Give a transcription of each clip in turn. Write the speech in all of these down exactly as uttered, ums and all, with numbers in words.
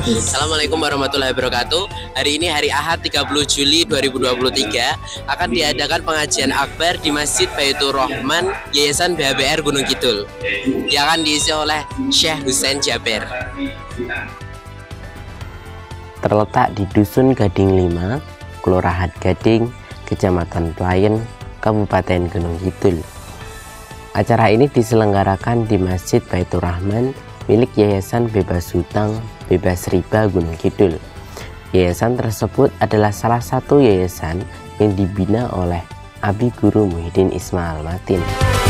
Assalamualaikum warahmatullahi wabarakatuh. Hari ini hari Ahad tiga puluh Juli dua ribu dua puluh tiga akan diadakan pengajian akbar di Masjid Baitur Rahman Yayasan B H B R Gunung Kidul yang akan diisi oleh Syekh Husain Jaber. Terletak di Dusun Gading lima, Kelurahan Gading, Kecamatan Pelayan, Kabupaten Gunung Kidul. Acara ini diselenggarakan di Masjid Baitur Rahman milik Yayasan Bebas Hutang Bebas Riba Gunung Kidul. Yayasan tersebut adalah salah satu yayasan yang dibina oleh Abi Guru Muhyiddin Ismail Matin.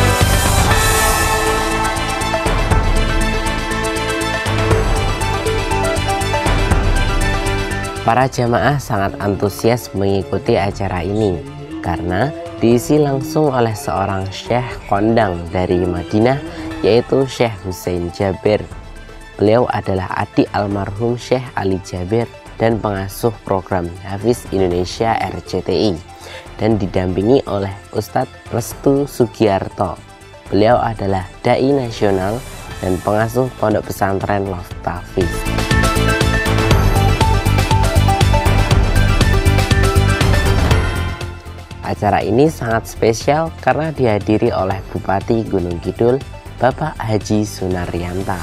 Para jamaah sangat antusias mengikuti acara ini karena diisi langsung oleh seorang syekh kondang dari Madinah, yaitu Syekh Husain Jaber. Beliau adalah adik almarhum Syekh Ali Jaber dan pengasuh program Hafiz Indonesia R C T I, dan didampingi oleh Ustadz Restu Sugiarto. Beliau adalah dai nasional dan pengasuh pondok pesantren Loftafiz. Acara ini sangat spesial karena dihadiri oleh Bupati Gunung Kidul, Bapak Haji Sunaryanto.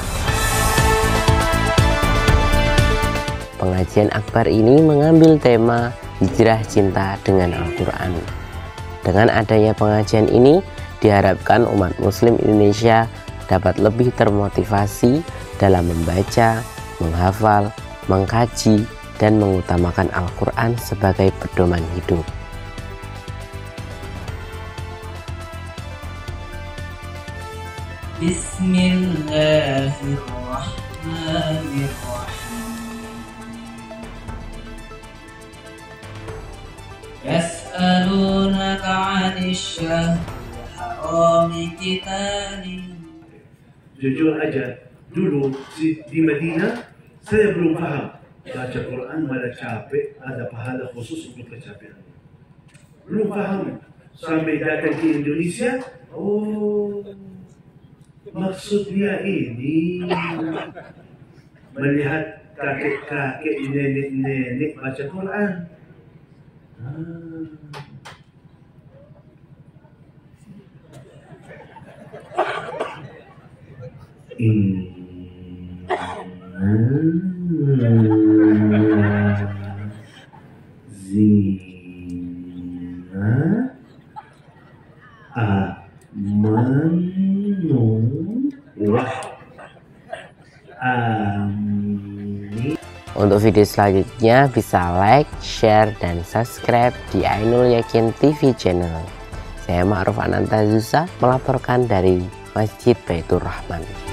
Pengajian akbar ini mengambil tema hijrah cinta dengan Al-Quran. Dengan adanya pengajian ini, diharapkan umat muslim Indonesia dapat lebih termotivasi dalam membaca, menghafal, mengkaji, dan mengutamakan Al-Quran sebagai pedoman hidup. Bismillahirrahmanirrahim. Yas'alunaka 'anil syahril harami qitalin. Jujur aja, dulu di Madinah saya belum paham baca Quran ada capek, ada pahala khusus untuk kecapean. Belum paham sampai datang ke Indonesia. Oh, maksudnya ini melihat kakek-kakek, nenek-nenek baca Quran. Inna zina amanu wa amin. Untuk video selanjutnya bisa like, share, dan subscribe di Ainul Yakin T V channel. Saya Ma'ruf Ananta Zusa melaporkan dari Masjid Baitur Rahman.